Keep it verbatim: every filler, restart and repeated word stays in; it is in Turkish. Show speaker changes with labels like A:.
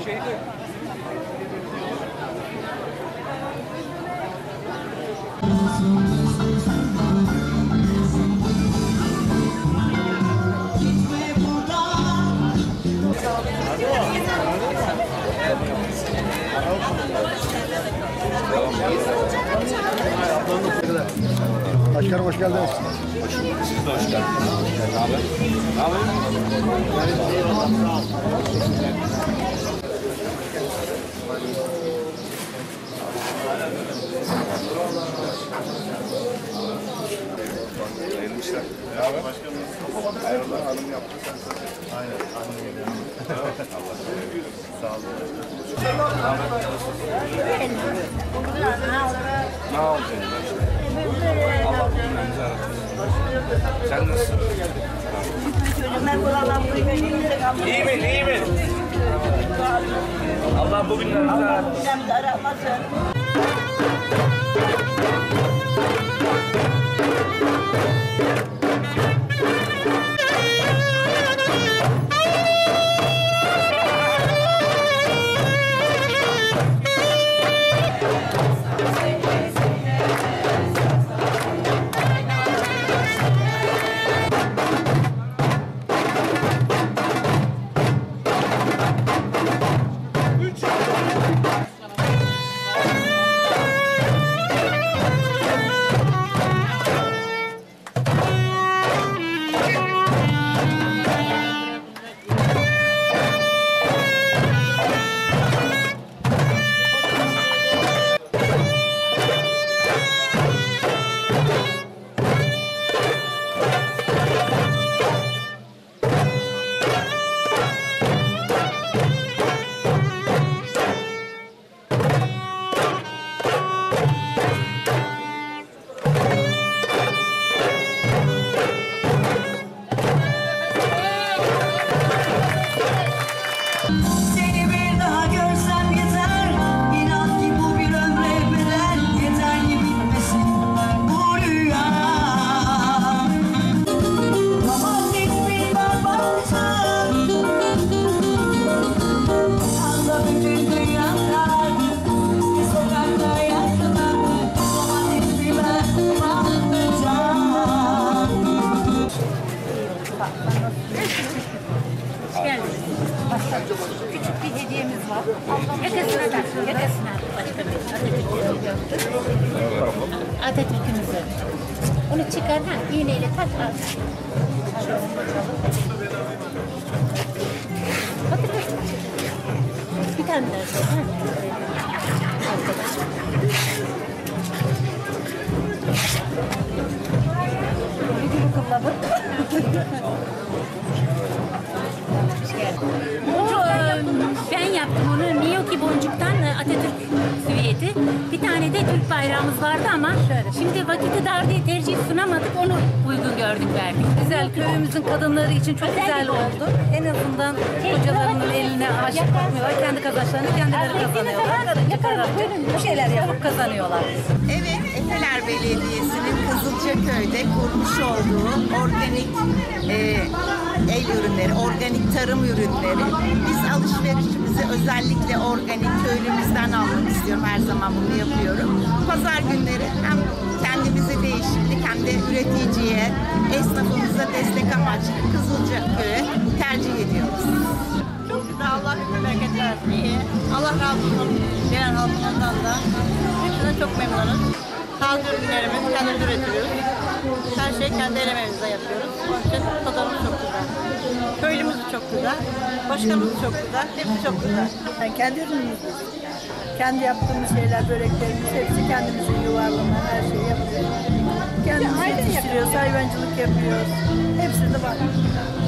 A: Şeyde.
B: Başkanım hoş geldiniz.
A: Siz de hoş geldiniz. Ne haber? Ne haber? Hayırlı işler. Ne haber? Başkanım. Hayırlı hanım yaptı sen sen. Aynen. Hanım geliyor. Allah sağ olun. Ne haber? Ne olacaksın? Allah günlerinizi aratın. Sen nasılsın? İyi mi? İyi mi? Allah bugünlerinizi aratın.
C: Küçük bir hediyemiz var. Yakasına tak, yakasına başka bir Atatürk. Atatürk'ümüzü. Onu çıkar, ha, iğneyle tak al. Bir tane daha şey. Ben yaptım onu. Miyoki boncuktan Atatürk süviyeti. Bir tane de Türk bayrağımız vardı ama şimdi vakiti dar diye tercih sunamadık. Onu uygun gördük, verdik.
D: Güzel, köyümüzün kadınları için çok güzel oldu. En azından kocalarının eline aşık bakmıyorlar. Kendi kazançlarını kendileri kazanıyorlar. Karınca karınca bir şeyler yapıp kazanıyorlar.
E: Evet, Efeler Belediyesi'nin Kızılcaköy'de kurmuş olduğu organik e, el ürünleri, organik tarım ürünleri. Biz alışverişimizi özellikle organik köylümüzden almak istiyorum. Her zaman bunu yapıyorum. Pazar günleri hem kendimize değişiklik hem de üreticiye, esnafımıza destek amaçlı Kızılcaköy'e tercih ediyoruz.
F: Çok güzel, Allah hepsine bereket versin. İyi. Allah razı olsun gelen halkımızdan da. Hepsinden çok memnunuz. Taze ürünlerimiz kendimiz üretiyoruz. Her şeyi kendi elememizle yapıyoruz. Onun için pazarımız çok güzel. Köylümüz çok güzel. Başkanımız çok güzel. Hepsi çok güzel.
D: Yani kendi ürünümüz. Kendi yaptığımız şeyler, böreklerimiz hepsi kendimizin yuvarlama, her şeyi yapıyoruz. Kendimiz yetiştiriyoruz, hayvancılık yapıyoruz. Hepsi de var.